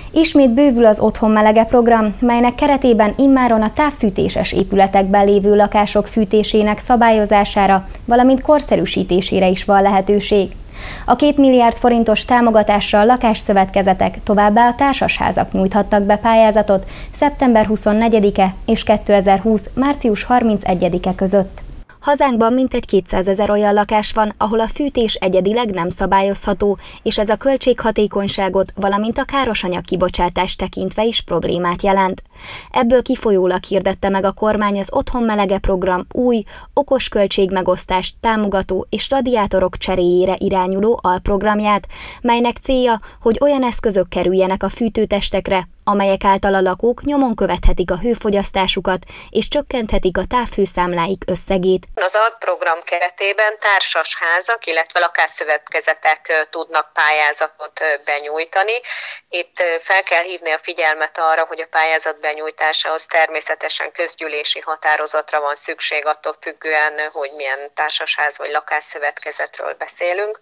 Ismét bővül az Otthon Melege program, melynek keretében immáron a távfűtéses épületekben lévő lakások fűtésének szabályozására, valamint korszerűsítésére is van lehetőség. A 2 milliárd forintos támogatásra a lakásszövetkezetek, továbbá a társasházak nyújthattak be pályázatot szeptember 24-e és 2020. március 31-e között. Hazánkban mintegy 200 000 olyan lakás van, ahol a fűtés egyedileg nem szabályozható, és ez a költséghatékonyságot, valamint a károsanyag kibocsátást tekintve is problémát jelent. Ebből kifolyólag hirdette meg a kormány az Otthon Melege program új, okos költségmegosztást támogató és radiátorok cseréjére irányuló alprogramját, melynek célja, hogy olyan eszközök kerüljenek a fűtőtestekre, amelyek által a lakók nyomon követhetik a hőfogyasztásukat és csökkenthetik a távhőszámláik összegét. Az alprogram keretében társasházak, illetve lakásszövetkezetek tudnak pályázatot benyújtani. Itt fel kell hívni a figyelmet arra, hogy a pályázat benyújtásához természetesen közgyűlési határozatra van szükség, attól függően, hogy milyen társasház vagy lakásszövetkezetről beszélünk.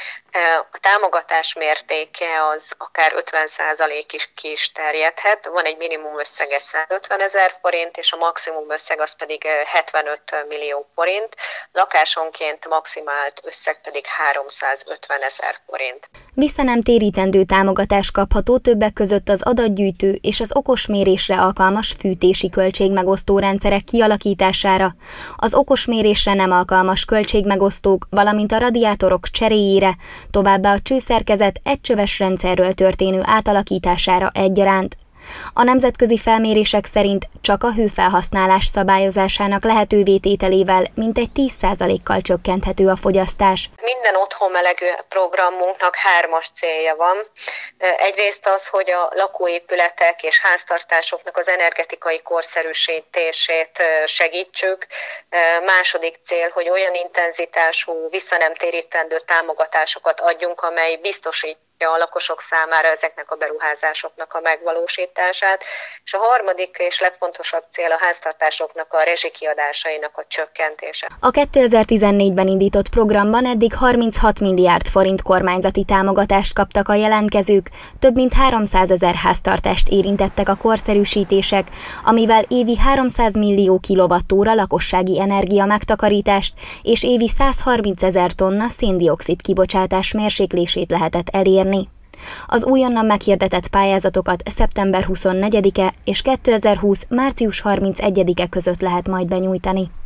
A támogatás mértéke az akár 50%-ig ki is terjedhet. Van egy minimum összege 150 000 forint, és a maximum összeg az pedig 75 millió forint. Lakásonként maximált összeg pedig 350 000 forint. Visszanemtérítendő támogatás kapható többek között az adatgyűjtő és az okos mérésre alkalmas fűtési költségmegosztó rendszerek kialakítására, az okos mérésre nem alkalmas költségmegosztók, valamint a radiátorok cseréjére, továbbá a csőszerkezet egycsöves rendszerről történő átalakítására egyaránt. A nemzetközi felmérések szerint csak a hőfelhasználás szabályozásának lehetővé tételével mintegy 10%-kal csökkenthető a fogyasztás. Minden Otthon Melege programunknak 3 célja van. Egyrészt az, hogy a lakóépületek és háztartásoknak az energetikai korszerűsítését segítsük. Második cél, hogy olyan intenzitású, visszanemtérítendő támogatásokat adjunk, amely biztosít a lakosok számára ezeknek a beruházásoknak a megvalósítását, és a harmadik és legfontosabb cél a háztartásoknak a rezsikiadásainak a csökkentése. A 2014-ben indított programban eddig 36 milliárd forint kormányzati támogatást kaptak a jelentkezők, több mint 300 000 háztartást érintettek a korszerűsítések, amivel évi 300 millió kilowattóra lakossági energia megtakarítást és évi 130 000 tonna szén-dioxid kibocsátás mérséklését lehetett elérni. Az újonnan meghirdetett pályázatokat szeptember 24-e és 2020. március 31-e között lehet majd benyújtani.